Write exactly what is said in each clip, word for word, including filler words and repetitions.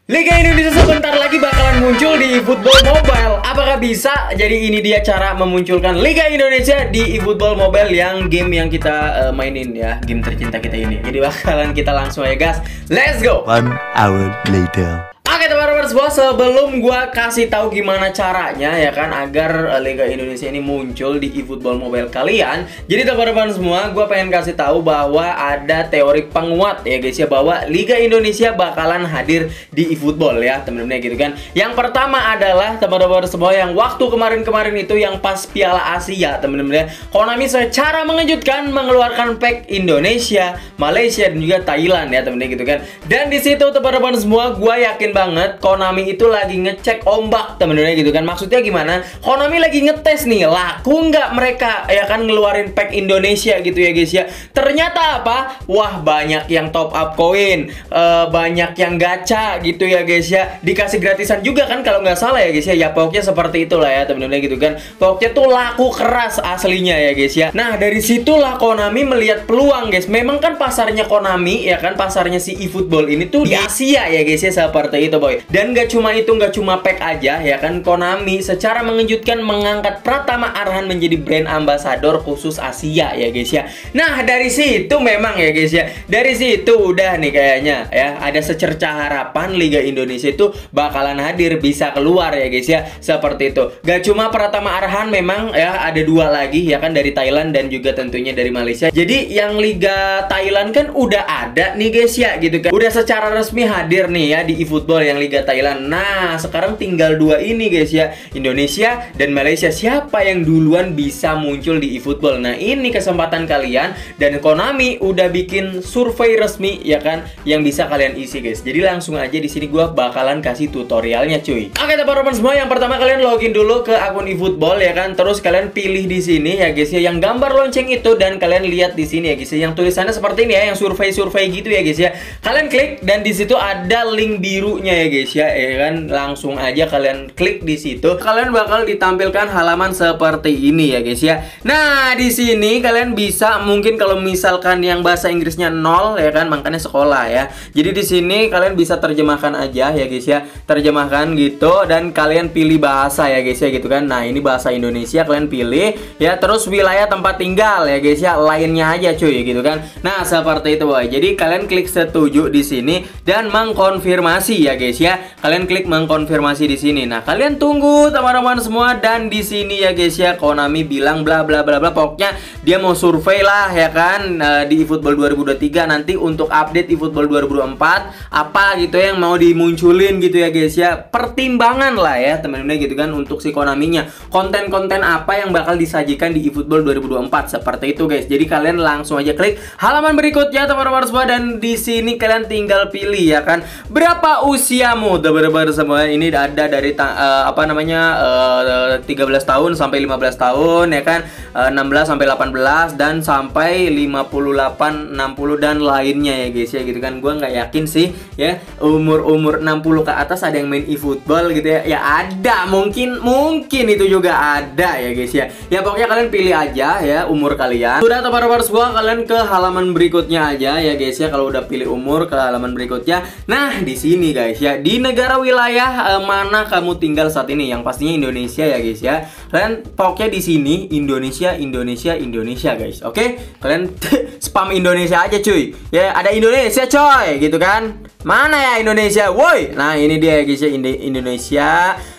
Liga Indonesia sebentar lagi bakalan muncul di eFootball Mobile. Apakah bisa? Jadi ini dia cara memunculkan Liga Indonesia di eFootball Mobile yang game yang kita uh, mainin ya, game tercinta kita ini. Jadi bakalan kita langsung aja gas. Let's go. One hour later. Oke teman-teman semua, sebelum gua kasih tahu gimana caranya ya kan agar uh, Liga Indonesia ini muncul di eFootball Mobile kalian. Jadi teman-teman semua, gua pengen kasih tahu bahwa ada teori penguat ya guys ya, bahwa Liga Indonesia bakalan hadir di eFootball ya teman-teman gitu kan. Yang pertama adalah teman-teman semua, yang waktu kemarin-kemarin itu yang pas Piala Asia teman-teman ya, Konami secara mengejutkan mengeluarkan pack Indonesia, Malaysia dan juga Thailand ya teman-teman gitu kan. Dan di situ teman-teman semua, gua yakin banget banget Konami itu lagi ngecek ombak temen-temen gitu kan. Maksudnya gimana? Konami lagi ngetes nih, laku nggak mereka ya kan ngeluarin pack Indonesia gitu ya guys ya. Ternyata apa? Wah, banyak yang top up koin, uh, banyak yang gacha gitu ya guys ya. Dikasih gratisan juga kan kalau nggak salah ya guys ya. Ya pokoknya seperti itulah ya temen-temen gitu kan. Pokoknya tuh laku keras aslinya ya guys ya. Nah dari situlah Konami melihat peluang guys. Memang kan pasarnya Konami ya kan, pasarnya si eFootball ini tuh di Asia ya guys ya, seperti itu boy. Dan gak cuma itu, gak cuma pack aja ya kan, Konami secara mengejutkan mengangkat Pratama Arhan menjadi brand ambassador khusus Asia ya guys ya. Nah dari situ memang ya guys ya, dari situ udah nih kayaknya ya, ada secerca harapan Liga Indonesia itu bakalan hadir, bisa keluar ya guys ya, seperti itu. Gak cuma Pratama Arhan, memang ya ada dua lagi ya kan, dari Thailand dan juga tentunya dari Malaysia. Jadi yang Liga Thailand kan udah ada nih guys ya gitu kan, udah secara resmi hadir nih ya di eFootball yang Liga Thailand. Nah sekarang tinggal dua ini guys ya, Indonesia dan Malaysia. Siapa yang duluan bisa muncul di eFootball? Nah ini kesempatan kalian, dan Konami udah bikin survei resmi ya kan, yang bisa kalian isi guys. Jadi langsung aja di sini gua bakalan kasih tutorialnya cuy. Oke teman-teman semua, yang pertama kalian login dulu ke akun eFootball ya kan, terus kalian pilih di sini ya guys ya yang gambar lonceng itu, dan kalian lihat di sini ya guys ya, yang tulisannya seperti ini ya, yang survei-survei gitu ya guys ya. Kalian klik dan di situ ada link birunya ya guys ya, ya kan, langsung aja kalian klik di situ. Kalian bakal ditampilkan halaman seperti ini ya guys ya. Nah di sini kalian bisa, mungkin kalau misalkan yang bahasa Inggrisnya nol ya kan, makanya sekolah ya. Jadi di sini kalian bisa terjemahkan aja ya guys ya, terjemahkan gitu, dan kalian pilih bahasa ya guys ya gitu kan. Nah ini bahasa Indonesia kalian pilih ya, terus wilayah tempat tinggal ya guys ya, lainnya aja cuy gitu kan. Nah seperti itu boy. Jadi kalian klik setuju di sini dan mengkonfirmasi ya guys ya. Kalian klik mengkonfirmasi di sini. Nah, kalian tunggu teman-teman semua, dan di sini ya guys ya, Konami bilang bla bla bla bla. Pokoknya dia mau survei lah ya kan, uh, di eFootball dua ribu dua puluh tiga nanti untuk update eFootball dua ribu dua puluh empat apa gitu yang mau dimunculin gitu ya guys ya. Pertimbangan lah ya teman-teman gitu kan untuk si Konaminya. Konten-konten apa yang bakal disajikan di eFootball dua ribu dua puluh empat, seperti itu guys. Jadi kalian langsung aja klik halaman berikutnya teman-teman semua, dan di sini kalian tinggal pilih ya kan, berapa usiamu teman-teman semua. Ini ada dari uh, apa namanya uh, tiga belas tahun sampai lima belas tahun ya kan, uh, enam belas sampai delapan belas, dan sampai lima puluh delapan, enam puluh dan lainnya ya guys ya gitu kan. Gua nggak yakin sih ya umur-umur enam puluh ke atas ada yang main eFootball gitu ya. Ya ada, mungkin mungkin itu juga ada ya guys ya. Ya pokoknya kalian pilih aja ya umur kalian. Sudah teman-teman semua, kalian ke halaman berikutnya aja ya guys ya. Kalau udah pilih umur, ke halaman berikutnya. Nah di sini guys ya, di negara wilayah uh, mana kamu tinggal saat ini, yang pastinya Indonesia ya guys ya. Kalian pokoknya di sini Indonesia, Indonesia, Indonesia guys. Oke, okay? Kalian spam Indonesia aja cuy. Ya ada Indonesia coy gitu kan. Mana ya Indonesia, woi. Nah ini dia ya guys ya, Indonesia.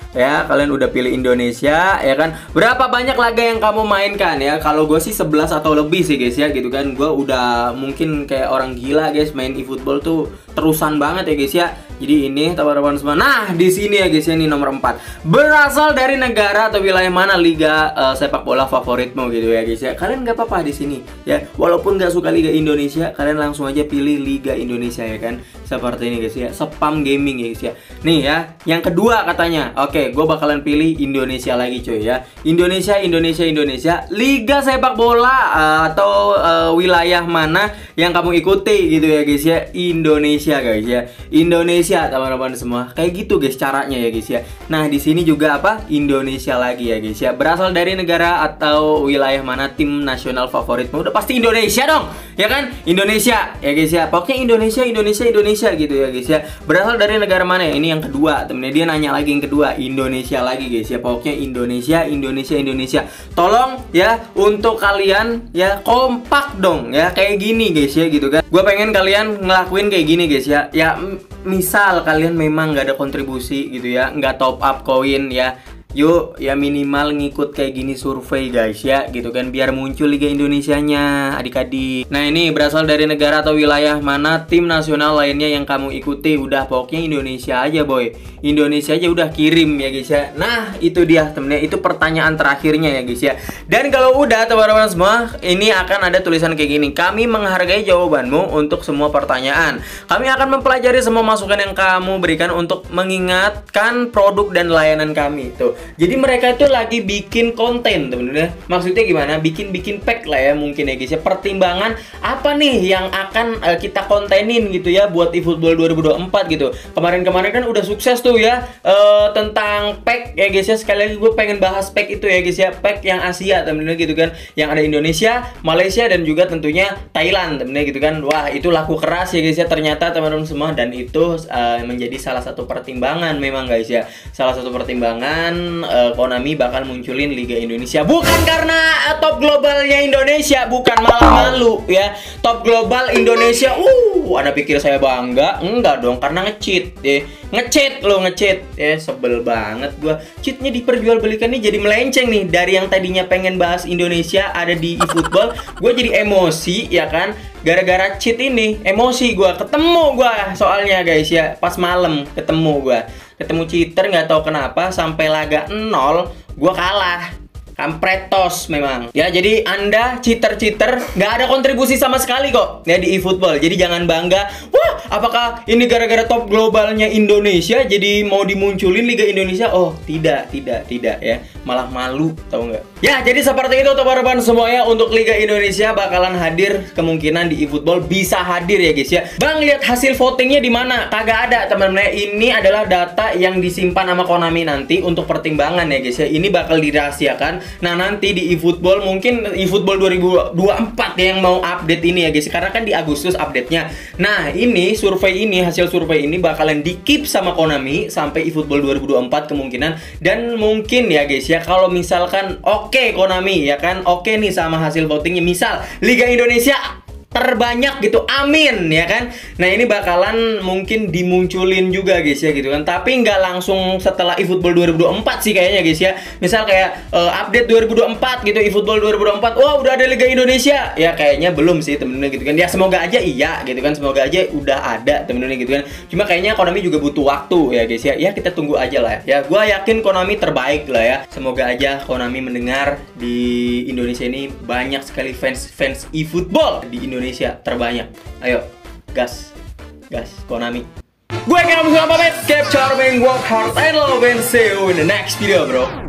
Ya kalian udah pilih Indonesia ya kan. Berapa banyak laga yang kamu mainkan ya? Kalau gue sih sebelas atau lebih sih guys ya gitu kan. Gue udah mungkin kayak orang gila guys, main eFootball tuh terusan banget ya guys ya. Jadi ini teman-teman semua. Nah di sini ya guys ya, ini nomor empat. Berasal dari negara atau wilayah mana liga uh, sepak bola favoritmu gitu ya guys ya. Kalian nggak apa-apa di sini ya. Walaupun nggak suka Liga Indonesia, kalian langsung aja pilih Liga Indonesia ya kan. Seperti ini guys ya. Spam gaming ya guys ya. Nih ya, yang kedua katanya. Oke, gue bakalan pilih Indonesia lagi cuy ya. Indonesia, Indonesia, Indonesia. Liga sepak bola uh, atau uh, wilayah mana yang kamu ikuti gitu ya guys ya. Indonesia guys ya. Indonesia teman-teman semua. Kayak gitu guys caranya ya guys ya. Nah, di sini juga apa? Indonesia lagi ya guys ya. Berasal dari negara atau wilayah mana tim nasional favoritmu? Udah pasti Indonesia dong. Ya kan? Indonesia ya guys ya. Pokoknya Indonesia, Indonesia, Indonesia Indonesia gitu ya guys ya. Berasal dari negara mana ya? Ini yang kedua temennya, dia nanya lagi yang kedua, Indonesia lagi guys ya. Pokoknya Indonesia, Indonesia, Indonesia. Tolong ya untuk kalian ya kompak dong ya kayak gini guys ya gitu kan. Gue pengen kalian ngelakuin kayak gini guys ya. Ya misal kalian memang nggak ada kontribusi gitu ya, nggak top up koin ya, yuk ya minimal ngikut kayak gini survei guys ya gitu kan, biar muncul Liga Indonesianya adik-adik. Nah ini berasal dari negara atau wilayah mana tim nasional lainnya yang kamu ikuti. Udah pokoknya Indonesia aja boy, Indonesia aja udah kirim ya guys ya. Nah itu dia temennya, itu pertanyaan terakhirnya ya guys ya. Dan kalau udah teman-teman semua, ini akan ada tulisan kayak gini, kami menghargai jawabanmu untuk semua pertanyaan. Kami akan mempelajari semua masukan yang kamu berikan untuk mengingatkan produk dan layanan kami. Tuh, jadi mereka itu lagi bikin konten temen-temen. Maksudnya gimana? Bikin-bikin pack lah ya mungkin ya guys ya. Pertimbangan apa nih yang akan uh, kita kontenin gitu ya buat eFootball dua ribu dua puluh empat gitu. Kemarin-kemarin kan udah sukses tuh ya uh, tentang pack ya guys ya. Sekali lagi gue pengen bahas pack itu ya guys ya. Pack yang Asia temen-temen gitu kan. Yang ada Indonesia, Malaysia dan juga tentunya Thailand temen-temen gitu kan. Wah itu laku keras ya guys ya ternyata teman-teman semua. Dan itu uh, menjadi salah satu pertimbangan memang guys ya. Salah satu pertimbangan Uh, Konami bakal munculin Liga Indonesia bukan karena uh, top globalnya Indonesia, bukan, malah malu ya. Top global Indonesia, uh, Anda pikir saya bangga? Enggak dong, karena nge-cheat ya. Nge-cheat lo, nge-cheat ya, sebel banget gua. Cheatnya diperjualbelikan nih jadi melenceng nih. Dari yang tadinya pengen bahas Indonesia ada di eFootball, gue jadi emosi ya kan. Gara-gara cheat ini, emosi gua, ketemu gua soalnya guys ya. Pas malam ketemu gua. Ketemu cheater nggak tahu kenapa sampai laga nol gua kalah. Kampretos memang ya. Jadi Anda cheater-cheater nggak ada kontribusi sama sekali kok ya di eFootball. Jadi jangan bangga, wah apakah ini gara-gara top globalnya Indonesia jadi mau dimunculin Liga Indonesia. Oh tidak, tidak, tidak ya, malah malu tahu nggak ya. Jadi seperti itu teman-teman semuanya, untuk Liga Indonesia bakalan hadir kemungkinan di eFootball, bisa hadir ya guys ya. Bang lihat hasil votingnya di mana? Kagak ada teman-teman. Ini adalah data yang disimpan sama Konami nanti untuk pertimbangan ya guys ya. Ini bakal dirahasiakan. Nah nanti di eFootball, mungkin eFootball dua ribu dua puluh empat yang mau update ini ya guys, karena kan di Agustus update-nya. Nah ini survei ini, hasil survei ini bakalan di-keep sama Konami sampai eFootball dua ribu dua puluh empat kemungkinan. Dan mungkin ya guys ya, kalau misalkan oke okay, Konami ya kan, oke okay nih sama hasil votingnya, misal Liga Indonesia terbanyak gitu, amin ya kan. Nah ini bakalan mungkin dimunculin juga guys ya gitu kan, tapi nggak langsung setelah eFootball dua ribu dua puluh empat sih kayaknya guys ya. Misal kayak uh, update dua ribu dua puluh empat gitu, eFootball dua ribu dua puluh empat, wah udah ada Liga Indonesia ya, kayaknya belum sih temen-temen gitu kan ya. Semoga aja iya gitu kan, semoga aja udah ada temen-temen gitu kan. Cuma kayaknya Konami juga butuh waktu ya guys ya. Ya kita tunggu aja lah ya. Gua yakin Konami terbaik lah ya. Semoga aja Konami mendengar, di Indonesia ini banyak sekali fans fans eFootball di Indonesia. Indonesia terbanyak. Ayo, gas, gas, Konami. Gue Kamu Pamit, keep charming, work hard, and love, and see you in the next video, bro.